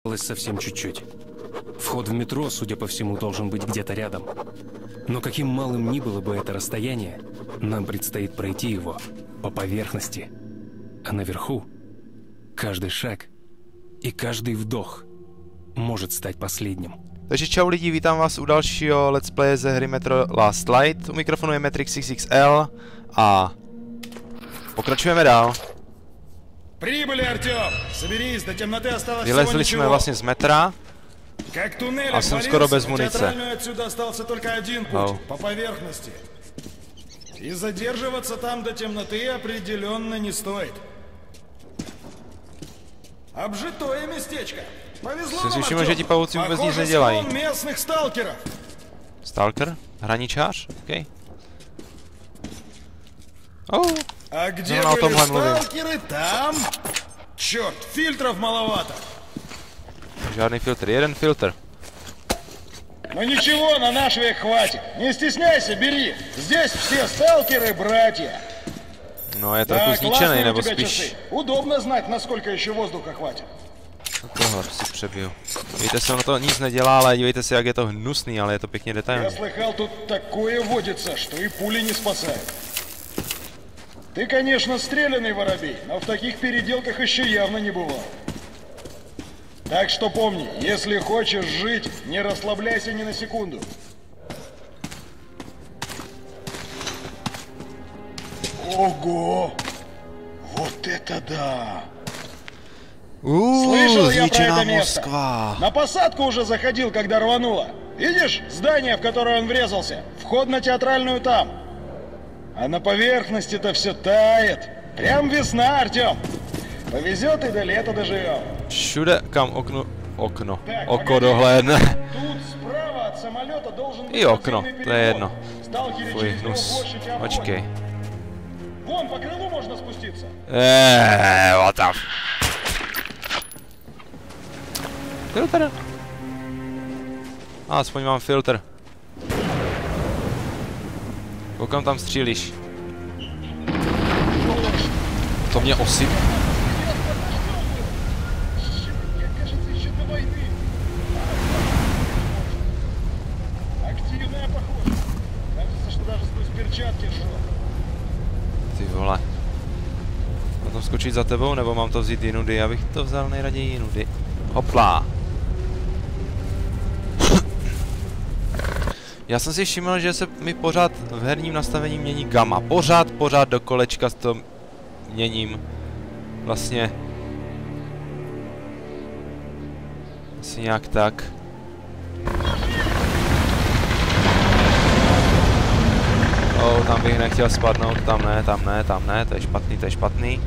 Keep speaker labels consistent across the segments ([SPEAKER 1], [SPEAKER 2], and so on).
[SPEAKER 1] Осталось совсем чуть-чуть. Вход в метро, судя по всему, должен быть где-то рядом. Но каким малым ни было бы это расстояние, нам предстоит prойти его по поверхности. А наверху каждый шаг и каждый вдох может stát последним.
[SPEAKER 2] Takže čau lidi, vítám vás u dalšího let's play ze hry Metro Last Light. U mikrofonu je Matrix XXL a pokračujeme dál. Vylezli jsme vlastně z metra a jsem skoro bez munice. Oh.
[SPEAKER 3] И задерживаться там до темноты определенно не стоит. Обжитое местечко. Повезло нам,
[SPEAKER 2] Slyšíme, že ti pavouci vůbec nic nedělají. Stalker? Hraničář? OK. Oh.
[SPEAKER 3] А где были сталкеры, там... Черт, фильтров маловато.
[SPEAKER 2] Žádný filtr, jeden filtr.
[SPEAKER 3] Ну ничего, на наш век хватит. Не стесняйся, бери. Здесь все сталкеры братья.
[SPEAKER 2] No, je trochu zničený, nebo spíš...
[SPEAKER 3] Удобно знать, насколько еще воздуха хватит.
[SPEAKER 2] Tohle si přebiju. Víte se, ono to nic nedělá, ale dívejte se, jak je to hnusný, ale je to pěkně detailní.
[SPEAKER 3] Я слыхал, тут такое водится, что и пули не спасают. Ты, конечно, стрелянный воробей, но в таких переделках еще явно не бывал. Так что помни, если хочешь жить, не расслабляйся ни на секунду. Ого! Вот это да! Слышал я про это место. На посадку уже заходил, когда рвануло. Видишь здание, в которое он врезался? Вход на Театральную там. А на поверхности-то все тает. Прям весна, Артем. Повезет и до лета доживем.
[SPEAKER 2] Všude, kam oko dohlédne. I okno, to je jedno. Fuj, hnus. Počkej.
[SPEAKER 3] Вон, по крылу можно спуститься.
[SPEAKER 2] What the... Filtr? Aspoň mám filtr. Koukám tam střílíš. To mě osyp. Ty vole. Mám tam skočit za tebou, nebo mám to vzít jinudy? Já bych to vzal nejraději jinudy. Hopla. Já jsem si všiml, že se mi pořád v herním nastavení mění gamma. Pořád do kolečka s to měním. Vlastně. Asi nějak tak. Oh, tam bych nechtěl spadnout, tam ne, to je špatný.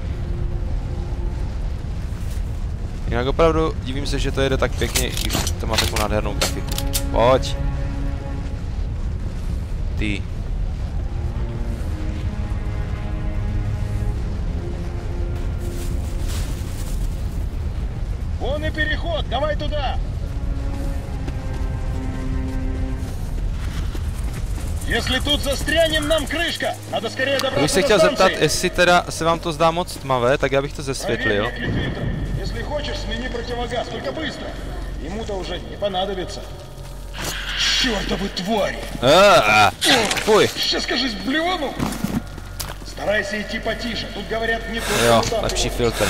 [SPEAKER 2] Jinak opravdu divím se, že to jede tak pěkně, i to má takovou nádhernou grafiku. Pojď. Ty.
[SPEAKER 3] Вон и переход, давай туда. Если тут застрянем, нам крышка. Надо скорее добраться
[SPEAKER 2] Když se
[SPEAKER 3] до
[SPEAKER 2] chtěl
[SPEAKER 3] станции.
[SPEAKER 2] zeptat, jestli teda se vám to zdá moc tmavé, tak já bych to zesvětlil.
[SPEAKER 3] Если хочешь, смени противогаз, только быстро. Ему-то уже не понадобится. Чёртовы твари!
[SPEAKER 2] Fuj.
[SPEAKER 3] Сейчас, кажись, блевану. Старайся идти потише. Тут говорят не только.
[SPEAKER 2] Jo, lepší filtr.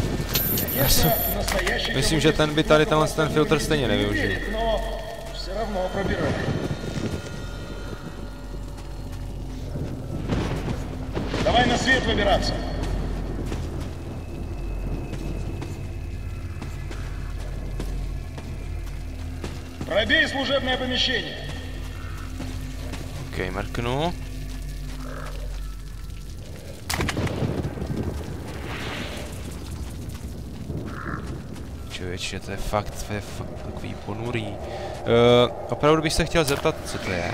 [SPEAKER 2] Myslím, že ten by tady ten filtr stejně nevyužil.
[SPEAKER 3] Но все равно пробирай. Давай на свет выбираться. Пробей служебное помещение.
[SPEAKER 2] OK, mrknu. Člověče, to je fakt takový ponurý. Opravdu bych se chtěl zeptat, co to je.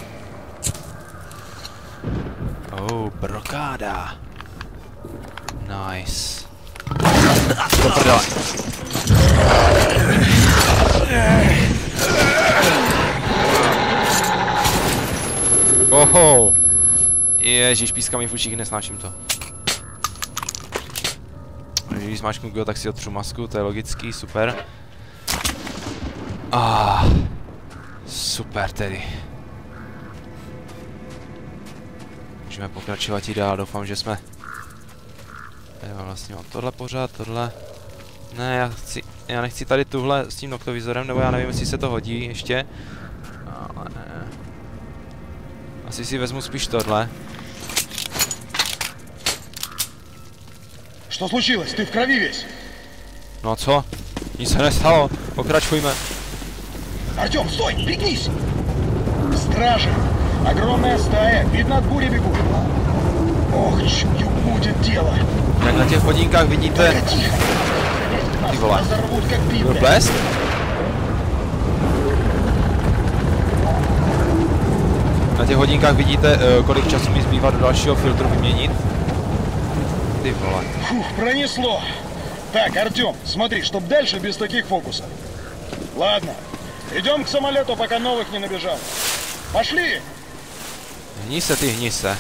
[SPEAKER 2] Oh, brokáda. Nice. Do prdele. Oho. Ježíš, píska mi v uších, nesnáším to. Když zmáčknu go, tak si otřu masku, to je logický, super. Super tedy. Můžeme pokračovat i dál, doufám, že jsme... Já vlastně mám tohle pořád, tohle... Ne, já nechci tady tuhle s tím noktovizorem, nebo já nevím, jestli se to hodí ještě. Ale ne. Asi si vezmu spíš tohle.
[SPEAKER 3] Что случилось? Ты в крови весь.
[SPEAKER 2] No a co? Nic se nestalo, pokračujme.
[SPEAKER 3] Артём, стой, пригнись! Стражи! Огромная стая, видно от бури бегут. Ох, чую, будет дело.
[SPEAKER 2] Jak na těch hodinkách vidíte... Ty vole. Byl blesk? Na těch hodinkách vidíte, kolik času mi zbývá do dalšího filtru vyměnit. Ty vole.
[SPEAKER 3] Фух, пронесло. Так, Артём, смотри, чтоб дальше без таких фокусов. Ладно, идем к самолету, пока новых не набежал. Пошли!
[SPEAKER 2] Hni se, ty hni se.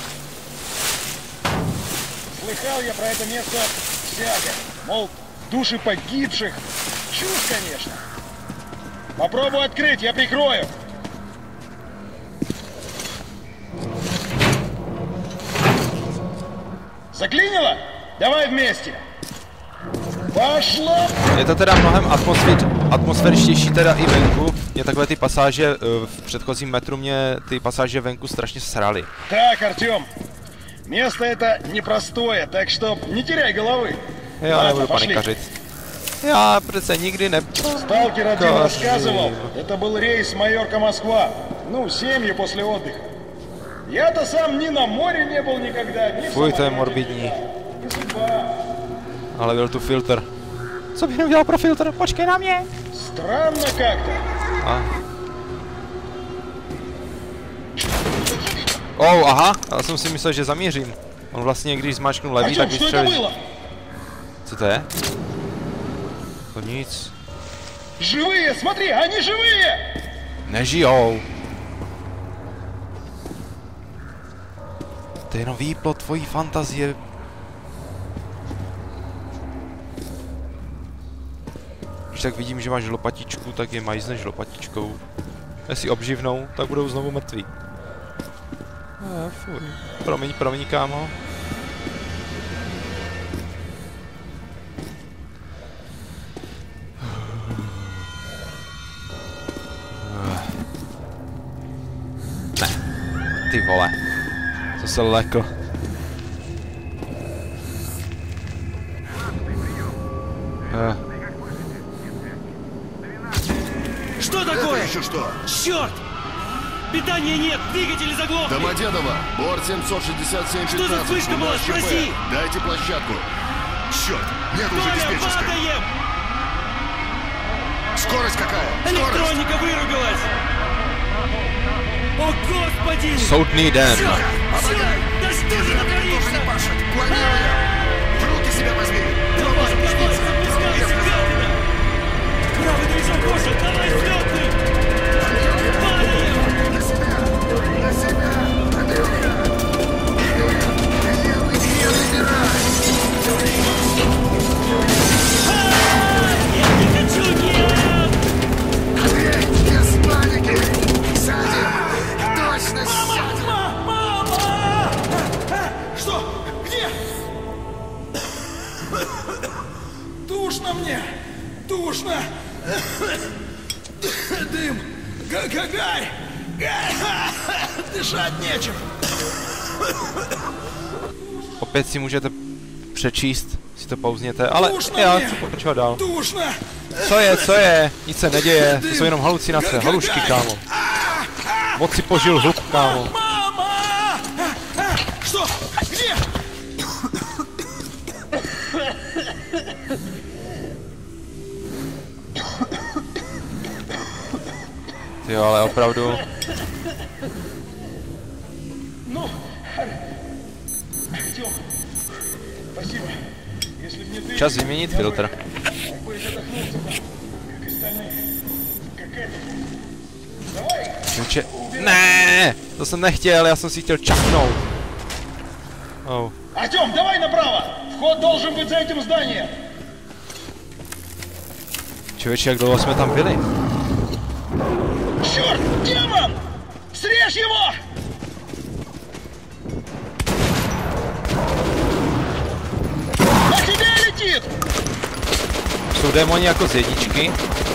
[SPEAKER 3] Слыхал я про это место всякое. Мол, души погибших. Чушь, конечно. Попробуй открыть, я прикрою. Заклинило? Давай вместе. Пошло!
[SPEAKER 2] Je to teda mnohem atmosféričtější teda i venku. Mě takové ty pasáže v předchozím metru mě ty pasáže venku strašně sraly.
[SPEAKER 3] Так, Артём, место это непростое, так что не теряй головы.
[SPEAKER 2] Já nebudu panikařit. Já přece nikdy ne...
[SPEAKER 3] Сталкер один рассказывал, это был рейс Майорка Москва. Ну, семьи после отдыха. Я-то сам ни на море не был никогда, ни в
[SPEAKER 2] Fuj, to je
[SPEAKER 3] самолете.
[SPEAKER 2] morbidní.
[SPEAKER 3] Не судьба.
[SPEAKER 2] Ale byl tu filtr. Co bych neudělal pro filtr? Počkej na mě!
[SPEAKER 3] Странно как-то.
[SPEAKER 2] Aha, já jsem si myslel, že zamířím. On vlastně, když zmáčknu levý, tak
[SPEAKER 3] Артём, что это
[SPEAKER 2] vystřelí.
[SPEAKER 3] было?
[SPEAKER 2] Co to je? To nic.
[SPEAKER 3] Живые, смотри, они живые!
[SPEAKER 2] Nežijou. To je jenom výplod tvojí fantazie. Když tak vidím, že máš lopatičku, tak je majzneš lopatičkou. Jestli obživnou, tak budou znovu mrtví. Fuj. Promiň, kámo. Ne. Ty vole. To se lekl.
[SPEAKER 4] Что такое?
[SPEAKER 5] Еще что?
[SPEAKER 4] Черт! Питания нет, двигатели заглохли!
[SPEAKER 5] Домодедово, борт 767-15.
[SPEAKER 4] Что за вспышка была? Спроси!
[SPEAKER 5] Дайте площадку. Черт, нет уже
[SPEAKER 4] Толя,
[SPEAKER 5] диспетчерской.
[SPEAKER 4] падаем!
[SPEAKER 5] Скорость какая? Скорость!
[SPEAKER 4] Электроника вырубилась! О, господи!
[SPEAKER 2] Soudný den.
[SPEAKER 4] Черт! Да что же натворишься?
[SPEAKER 5] Планируем! В руки себя возьми!
[SPEAKER 4] Давай, запускайся, гадина! Правый движок кошек, давай взлетный! Падаем!
[SPEAKER 5] На себя! На себя! Андрюха! Не выбирай!
[SPEAKER 4] Я не хочу, нет!
[SPEAKER 5] Эй, без паники! Сядем! Точно сядем!
[SPEAKER 3] Мама! Что? Где? Душно мне! Душно! Дым! Гарь! Дышать нечем!
[SPEAKER 2] Opět si můžete přečíst, si to pauzněte, ale já chci pokračovat dál.
[SPEAKER 3] Душно!
[SPEAKER 2] Co je? Nic se neděje, to jsou jenom halucinace, halušky, kámo. Moc si požil hluk, kámo.
[SPEAKER 3] Мама! Что? Где?
[SPEAKER 2] Ty jo, ale opravdu.
[SPEAKER 3] Ну, Артём, спасибо. Если б не ты,
[SPEAKER 2] Čas vyměnit filtr.
[SPEAKER 3] мог бы задохнуться там, как остальные. Какая-то... Давай!
[SPEAKER 2] Čeče. Ne, to jsem nechtěl, já jsem si chtěl čapnout. Oh.
[SPEAKER 3] Артём, давай направо! Вход должен быть за этим зданием!
[SPEAKER 2] Člověče, jak dlouho jsme tam byli?
[SPEAKER 3] Черт, демон! Срежь его! На тебя летит!
[SPEAKER 2] Jsou démoni jako z jedničky.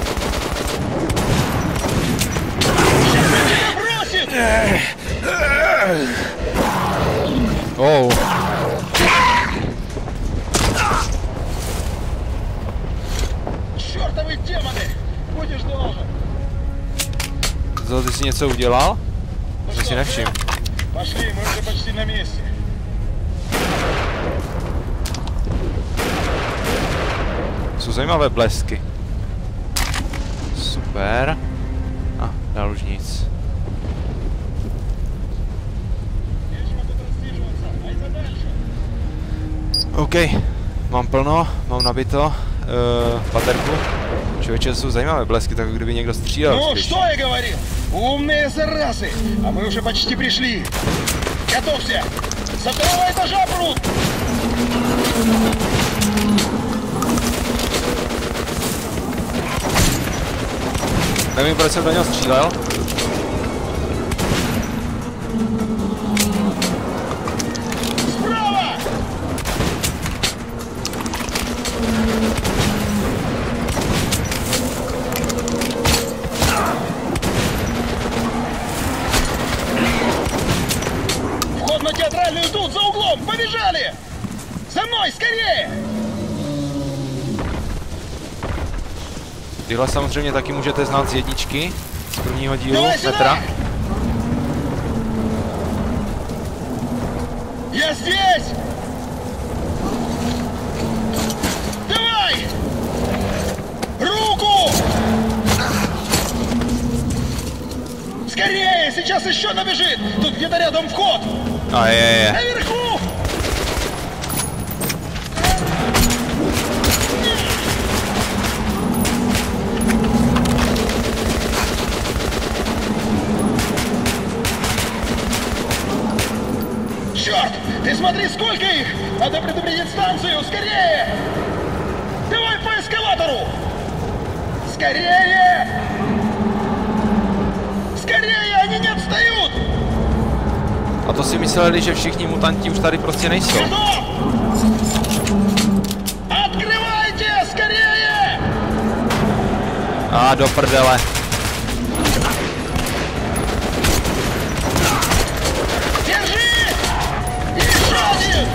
[SPEAKER 3] Бросит!
[SPEAKER 2] Oh.
[SPEAKER 3] Чертовы демоны! Будешь должен!
[SPEAKER 2] Zo, ty jsi něco udělal? To si nevšim.
[SPEAKER 3] Пошли, мы уже почти на месте.
[SPEAKER 2] Jsou zajímavé blesky. Super. A, dál už nic. OK, mám plno, mám nabito baterku. Člověče, jsou zajímavé blesky, tak kdyby někdo střílel.
[SPEAKER 3] Ну,
[SPEAKER 2] spíš.
[SPEAKER 3] что я говорил? Умные заразы! А мы уже почти пришли. Готовься! Со второго этажа прут!
[SPEAKER 2] Nevím, proč jsem do něho střílel.
[SPEAKER 3] Справа! Вход на театральную тут, за углом! Побежали! За мной, скорее!
[SPEAKER 2] Tyhle samozřejmě taky můžete znát z jedničky, z prvního dílu
[SPEAKER 3] Давай сюда!
[SPEAKER 2] metra.
[SPEAKER 3] Я здесь! Давай! Руку! Скорее! Сейчас еще набежит! Тут где-то рядом вход!
[SPEAKER 2] A je.
[SPEAKER 3] Наверху! Черт! Ты смотри, сколько их! Надо предупредить станцию! Скорее! Давай по эскалатору! Скорее! Скорее! Они не отстают!
[SPEAKER 2] A to si mysleli, že všichni mutanti už tady prostě nejsou.
[SPEAKER 3] Готов! Открывайте! Скорее!
[SPEAKER 2] A do prdele.
[SPEAKER 3] Держи! Еще один!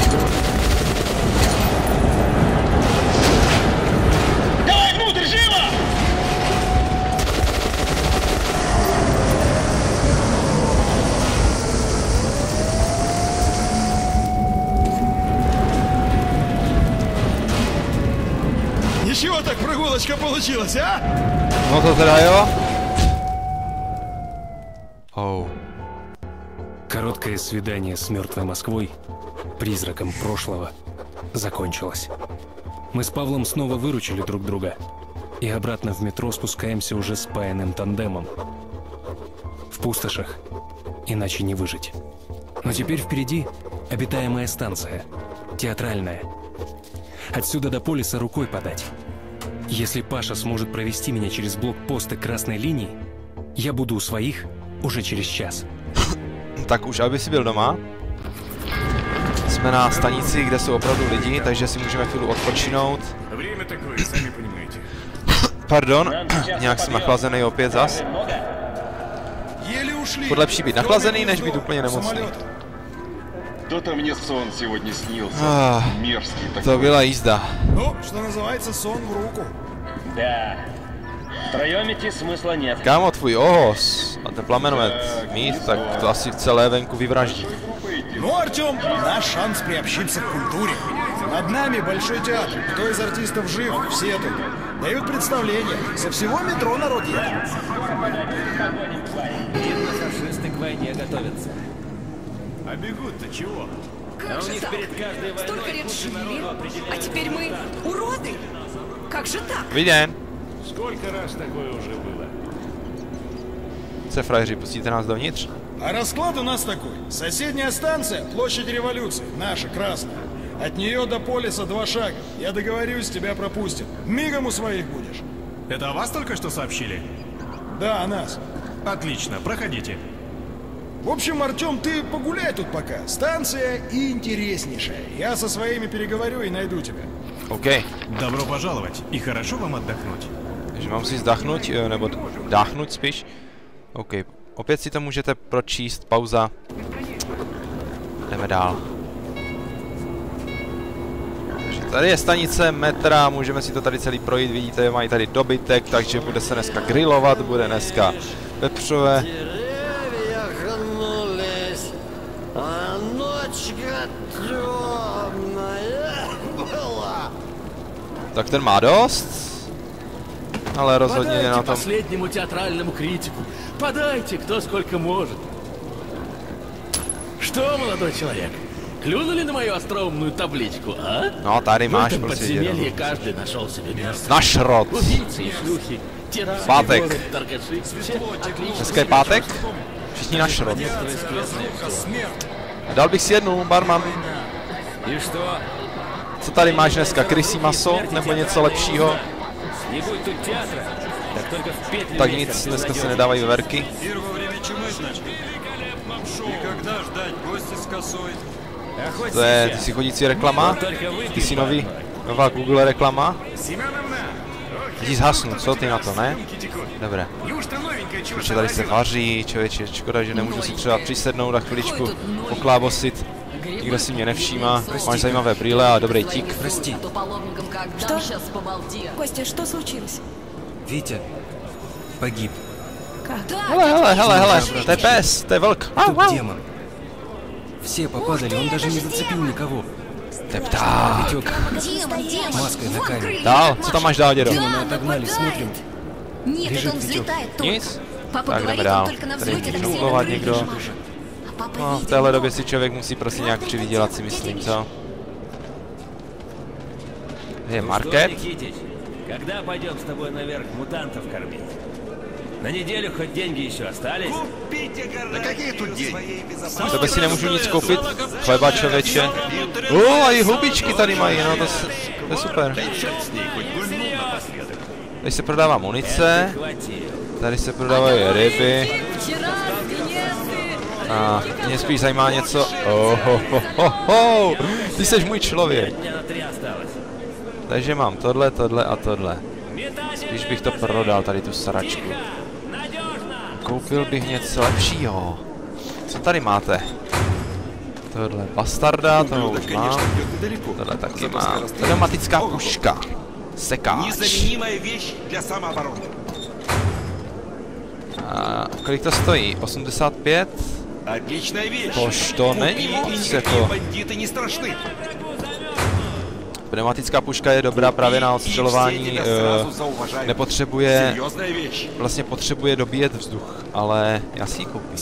[SPEAKER 3] Давай внутрь, живо! Ничего так прогулочка получилась, а?
[SPEAKER 2] No to teda jo. Oh.
[SPEAKER 1] Короткое свидание с мертвой Москвой, призраком прошлого, закончилось. Мы с Павлом снова выручили друг друга. И обратно в метро спускаемся уже спаянным тандемом. В пустошах иначе не выжить. Но теперь впереди обитаемая станция, театральная. Отсюда до полиса рукой подать. Если Паша сможет провести меня через блокпосты красной линии, я буду у своих уже через час.
[SPEAKER 2] Tak už, aby si byl doma. Jsme na stanici, kde jsou opravdu lidi, takže si můžeme chvíli odpočinout. Pardon, nějak jsem nachlazený opět zas. Furt lepší být nachlazený, než být úplně nemocný.
[SPEAKER 6] Что-то мне сон сегодня снился. Мерзкий такой.
[SPEAKER 2] To byla jízda.
[SPEAKER 3] Ну, что называется, сон в руку.
[SPEAKER 4] Да. Втроем идти смысла нет.
[SPEAKER 2] Kámo, tvůj ohos a ten plamenomet mít, tak to asi celé venku vyvraždí.
[SPEAKER 3] Ну, Артем, наш шанс приобщиться к культуре. Над нами большой театр. Кто из артистов жив, все тут. Дают представление. Со всего метро народ едет.
[SPEAKER 4] Видно, фашисты к войне готовятся.
[SPEAKER 3] А бегут-то чего?
[SPEAKER 7] Как же так? Столько лет жили, а теперь мы уроды? Как же так?
[SPEAKER 2] Viděn.
[SPEAKER 3] Сколько раз такое уже было?
[SPEAKER 2] Se frajeři, pustíte nás dovnitř?
[SPEAKER 3] А расклад у нас такой. Соседняя станция, площадь революции, наша, красная. От нее до полиса 2 шага. Я договорюсь, тебя пропустят. Мигом у своих будешь.
[SPEAKER 8] Это о вас только что сообщили?
[SPEAKER 3] Да, нас.
[SPEAKER 8] Отлично, проходите.
[SPEAKER 3] В общем, Артем, ты погуляй тут пока. Станция интереснейшая. Я со своими переговорю и найду тебя.
[SPEAKER 2] OK.
[SPEAKER 8] Добро пожаловать и хорошо vám oddechnout.
[SPEAKER 2] Takže mám si zdachnout, nebo dáchnout spíš. OK. Opět si to můžete pročíst, pauza. Jdeme dál. Takže tady je stanice metra, můžeme si to tady celý projít, vidíte, mají tady dobytek, takže bude se dneska grillovat, bude dneska vepřové. Tak ten má dost, ale rozhodně na tom...
[SPEAKER 9] Последнему театральному критику. Подайте, кто сколько может. Что, молодой человек, клюнули на мою остроумную табличку, а?
[SPEAKER 2] No, tady máš
[SPEAKER 9] в этом
[SPEAKER 2] prostě
[SPEAKER 9] подземелье каждый нашел себе место.
[SPEAKER 2] Na šrot.
[SPEAKER 9] Убийцы и шлюхи, тираны,
[SPEAKER 2] Pátek.
[SPEAKER 9] воры, торгаши. Все отлично.
[SPEAKER 2] Dneska je pátek, všichni na šrot. Dal bych si jednu, barman.
[SPEAKER 9] И что?
[SPEAKER 2] Co tady máš dneska, krysí maso nebo něco lepšího?
[SPEAKER 9] Не будет тут театра. Так только в петлю.
[SPEAKER 2] Tak nic, dneska se nedávají veverky. To je, ty si chodící reklama? Ty si nová Google reklama? Jdi zhasnu, co ty na to, ne? Dobré. Protože tady se vaří, člověče, škoda, že nemůžu si třeba přisednout a chviličku poklábosit. Nikdo si mě nevšímá, máš zajímavé brýle a dobrý tík.
[SPEAKER 1] Прости.
[SPEAKER 7] Что? Костя, что случилось?
[SPEAKER 1] Витя погиб.
[SPEAKER 7] Как?
[SPEAKER 2] Hele, to je pes, to je vlk.
[SPEAKER 1] Тут демон. Все попадали, он даже не zацепил никого.
[SPEAKER 2] To je pták.
[SPEAKER 7] Демон,
[SPEAKER 1] Маской на камень.
[SPEAKER 2] Dál, co tam máš dál, dědo?
[SPEAKER 1] Демона отогнали, смотрим.
[SPEAKER 7] Нет,
[SPEAKER 1] Лежит
[SPEAKER 7] это он
[SPEAKER 1] Витек.
[SPEAKER 7] взлетает только.
[SPEAKER 2] Nic?
[SPEAKER 7] Папа
[SPEAKER 2] Tak jdeme
[SPEAKER 7] говорит,
[SPEAKER 2] dál.
[SPEAKER 7] он только на
[SPEAKER 2] Tady
[SPEAKER 7] взлете так
[SPEAKER 2] můžu
[SPEAKER 7] сильно
[SPEAKER 2] ulovat
[SPEAKER 7] крылья
[SPEAKER 2] někdo.
[SPEAKER 7] сжимает. А папа
[SPEAKER 2] No, v
[SPEAKER 7] видит.
[SPEAKER 2] téhle době si člověk musí prostě nějak přivydělat, si myslím, co? Je market.
[SPEAKER 9] Никитич, когда пойдем с тобой наверх мутантов кормить? На неделю хоть деньги еще остались?
[SPEAKER 5] Да какие тут деньги?
[SPEAKER 2] Tebe si nemůžu nic koupit, chleba člověče. A i hubičky tady mají, no to je super. Tady se prodává munice, tady se prodávají ryby. A mě spíš zajímá něco. Ty jsi můj člověk. Takže mám tohle a tohle. Spíš bych to prodal, tady tu sračku. Koupil bych něco lepšího. Co tady máte? Tohle bastarda, to už mám. Tohle taky mám. Pneumatická puška. Sekáč. A kolik to stojí? 85? Tož to není moc jako... Pneumatická puška je dobrá právě na odstřelování, nepotřebuje, vlastně potřebuje dobíjet vzduch, ale já si ji koupím.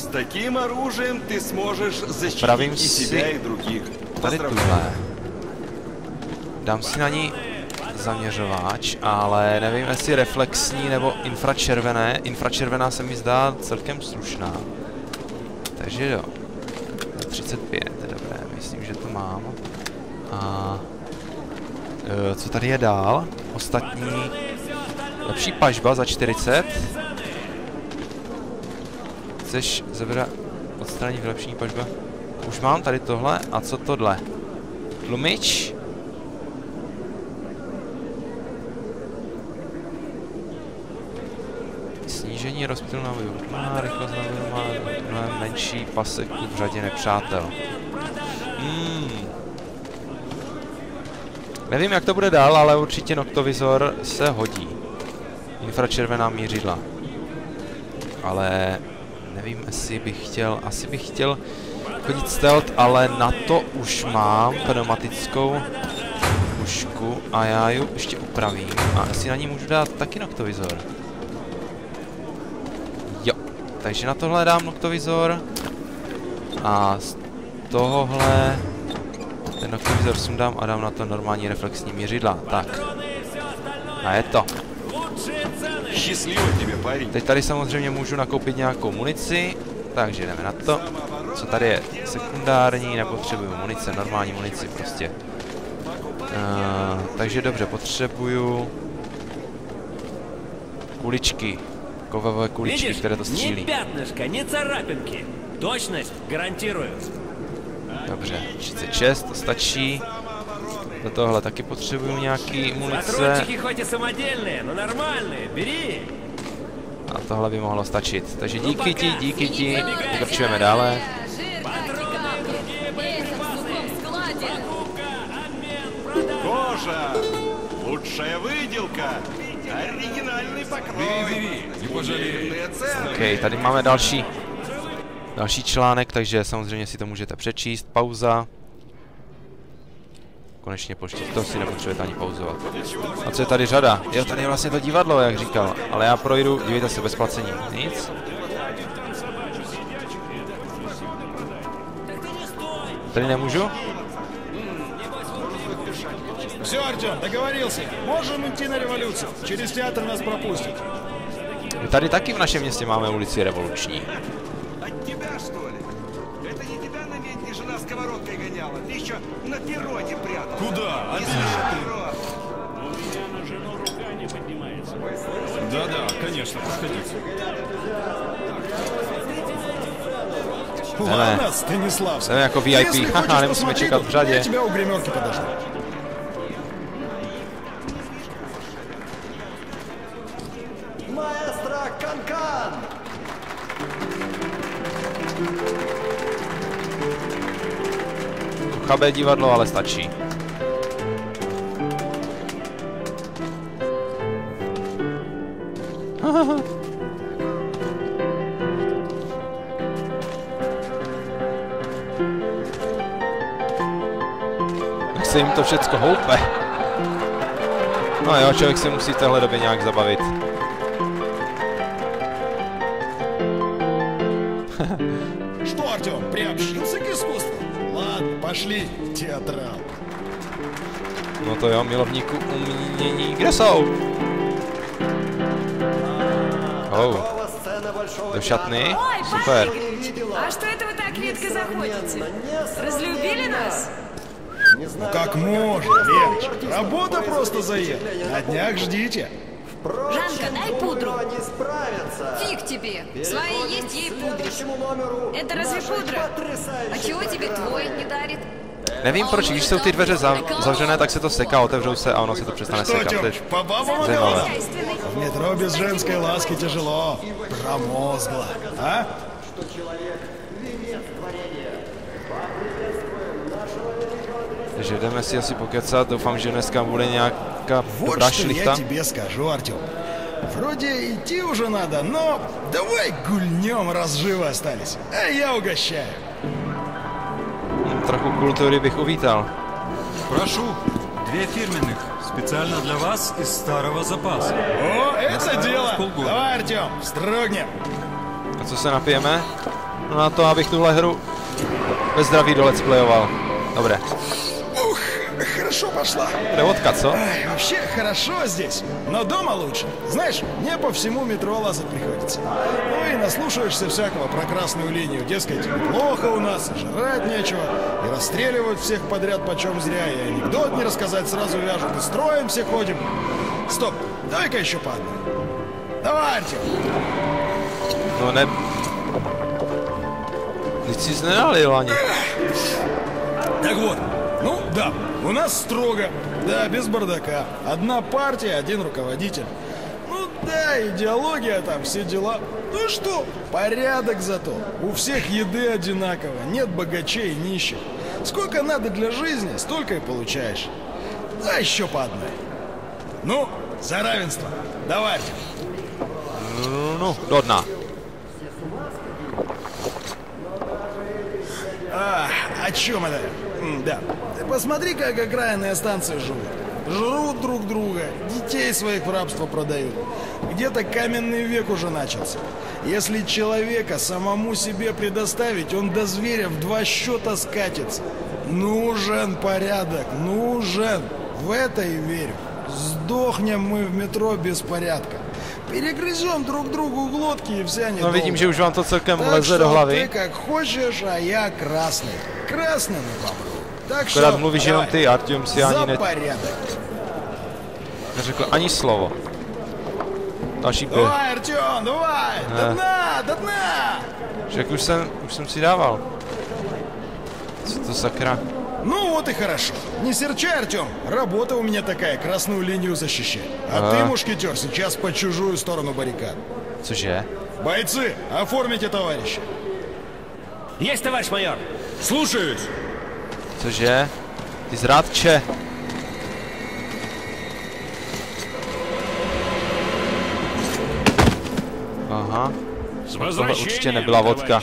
[SPEAKER 2] Pravím si tady tuhle. Dám si na ní zaměřováč, ale nevím jestli reflexní nebo infračervené. Infračervená se mi zdá celkem slušná. Takže jo. 35, dobré, myslím, že to mám. A... co tady je dál? Ostatní... Lepší pažba za 40. Chceš odstranit vylepšení pažba? Už mám tady tohle. A co tohle? Tlumič? Snížení rozptylu na vývoj. Rychlost na vývoj má mnohem menší pasek v řadě nepřátel. Nevím, jak to bude dál, ale určitě noktovizor se hodí. Infračervená mířidla. Ale nevím, jestli bych chtěl, asi bych chtěl chodit stealth, ale na to už mám pneumatickou pušku a já ji ještě upravím. A jestli na ní můžu dát taky noktovizor. Jo, takže na tohle dám noktovizor. A z tohohle ten noktovizor sundám a dám na to normální reflexní měřidla. Tak. A je to. Teď tady samozřejmě můžu nakoupit nějakou munici, takže jdeme na to. Co tady je? Sekundární, nepotřebuju munice, normální munici prostě. Takže dobře, potřebuju kuličky. kovové kuličky,
[SPEAKER 9] Видишь,
[SPEAKER 2] které to střílí.
[SPEAKER 9] Ни пятнышка, ни царапинки. Точность гарантирую.
[SPEAKER 2] Dobře, 36, to stačí. Do tohle taky potřebuju nějaký munice.
[SPEAKER 9] Патрончики хоть и самодельные, но нормальные. Бери.
[SPEAKER 2] A tohle by mohlo stačit. Takže díky ti. Pokračujeme dále.
[SPEAKER 3] Кожа! Лучшая выделка! Оригинальный покрой!
[SPEAKER 8] Не пожалей.
[SPEAKER 2] OK, tady máme další článek, takže samozřejmě si to můžete přečíst. Pauza. Konečně počít, to si nepotřebujete ani pauzovat. A co je tady řada? Jo, tady je vlastně to divadlo, jak říkal. Ale já projdu, dívejte se, bez placení. Nic. Tady nemůžu?
[SPEAKER 3] Все, Артем, договорился. Можем идти на революцию. Через театр нас пропустят.
[SPEAKER 2] My tady taky v našem městě máme ulici Revoluční.
[SPEAKER 5] От тебя, что ли? Это не тебя на медне жена сковородкой гоняла. Ты еще на перроне прятал.
[SPEAKER 8] Куда? Да-да, конечно, подходите.
[SPEAKER 3] Ладно, Станислав.
[SPEAKER 2] Jdeme jako VIP, haha, nemusíme čekat v řadě.
[SPEAKER 3] Я тебя у гримерки подожду.
[SPEAKER 5] Маэстро Канкан!
[SPEAKER 2] Chabé divadlo, ale stačí. Jak se jim to všecko houpe. No jo, člověk se musí v téhle době nějak zabavit.
[SPEAKER 3] Что, Артем, приобщился к искусству? Ладно, пошли, театрал.
[SPEAKER 2] No to jo, milovníku umění. Kde jsou? Oh. Do šatny?
[SPEAKER 7] Ой,
[SPEAKER 2] Super.
[SPEAKER 7] Павел Игоревич, а что это вы так редко заходите? Разлюбили нас?
[SPEAKER 3] Ну как можно, Ленч? Работа просто заедет. На днях ждите.
[SPEAKER 7] Жанка, дай пудру. Фиг тебе. Свои есть, ей пудришь. Это разве пудра? А чего тебе твой не дарит?
[SPEAKER 2] Nevím proč, když jsou ty dveře zavřené, tak se to seká, otevřou se a ono se to přestane
[SPEAKER 3] Что,
[SPEAKER 2] sekat. To je
[SPEAKER 3] Тёмыч, по бабам
[SPEAKER 2] zajímavé.
[SPEAKER 3] отдала? В метро без женской ласки тяжело. Промозгло. А?
[SPEAKER 2] Takže jdeme si asi pokecat, doufám, že dneska bude nějaká
[SPEAKER 3] Вот
[SPEAKER 2] dobrá
[SPEAKER 3] что я
[SPEAKER 2] šlichta.
[SPEAKER 3] тебе скажу, Артем. Вроде идти уже надо, но давай гульнем, раз живы остались. А я угощаю.
[SPEAKER 2] Trochu kultury bych uvítal.
[SPEAKER 8] Прошу, 2 фирменных. Специально для вас из старого запаса.
[SPEAKER 3] О, это дело!
[SPEAKER 8] полгода.
[SPEAKER 3] Давай, Артем, строгнем.
[SPEAKER 2] A co se napijeme? No na to, abych tuhle hru ve zdraví do let's playoval. Dobré.
[SPEAKER 3] Ух, хорошо пошла.
[SPEAKER 2] Bude vodka, co?
[SPEAKER 3] Ай, вообще хорошо здесь, но дома лучше. Знаешь, мне по всему метро лазать приходится. Ну и наслушаешься всякого про красную линию. Дескать, плохо у нас, жрать нечего. И расстреливают всех подряд почем зря. И анекдот не рассказать сразу вяжут. И строим все ходим. Стоп, давай-ка еще по одной. Давай, Артем.
[SPEAKER 2] No ne... Nic si nenalil ani.
[SPEAKER 3] Так вот, ну да, у нас строго, да, без бардака. Одна партия, один руководитель. Ну да, идеология там, все дела. Ну что, порядок зато. У всех еды одинаково, нет богачей и нищих. Сколько надо для жизни, столько и получаешь. Да еще по одной. Ну, за равенство. Давай.
[SPEAKER 2] No, do dna.
[SPEAKER 3] О чем это? Да. Ты посмотри, как окраинные станции живут. Жрут друг друга, детей своих в рабство продают. Где-то каменный век уже начался. Если человека самому себе предоставить, он до зверя в 2 счета скатится. Нужен порядок, нужен. В это и верю. Сдохнем мы в метро без порядка. Перегрызем друг другу глотки и вся недолго.
[SPEAKER 2] No vidím, že už vám to celkem
[SPEAKER 3] Так
[SPEAKER 2] leze do
[SPEAKER 3] что
[SPEAKER 2] hlavy.
[SPEAKER 3] ты как хочешь, а я красный. Красным попробуй. Так
[SPEAKER 2] Akorát
[SPEAKER 3] что
[SPEAKER 2] mluvíš jenom ty, Artyom si
[SPEAKER 3] за
[SPEAKER 2] ani
[SPEAKER 3] порядок.
[SPEAKER 2] neřekl ani slovo. Další pil.
[SPEAKER 3] Давай, Артём, давай! До дна, до дна!
[SPEAKER 2] Však už jsem si dával. Co to sakra?
[SPEAKER 3] Ну вот и хорошо. Не серчай, Артём. Работа у меня такая, красную линию защищать. А ты, мушкетер, сейчас по чужую сторону баррикад.
[SPEAKER 2] Cože?
[SPEAKER 3] Бойцы, оформите товарища.
[SPEAKER 9] Есть, товарищ майор!
[SPEAKER 8] Слушаюсь!
[SPEAKER 2] Cože? Ty zrádče. Aha. Tohle určitě nebyla vodka.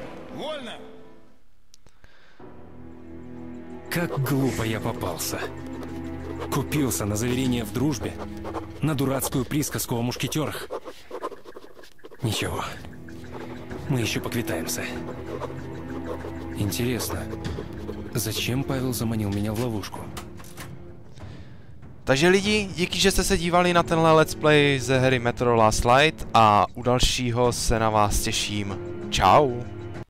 [SPEAKER 1] Как глупо я попался. Купился на заверение в дружбе, на дурацкую присказку о мушкетерах. Ничего, мы еще поквитаемся. Интересно, зачем Павел заманил меня в ловушку?
[SPEAKER 2] Takže lidi, díky, že jste se dívali na tenhle let's play ze hry Metro Last Light a u dalšího se na vás těším. Čau.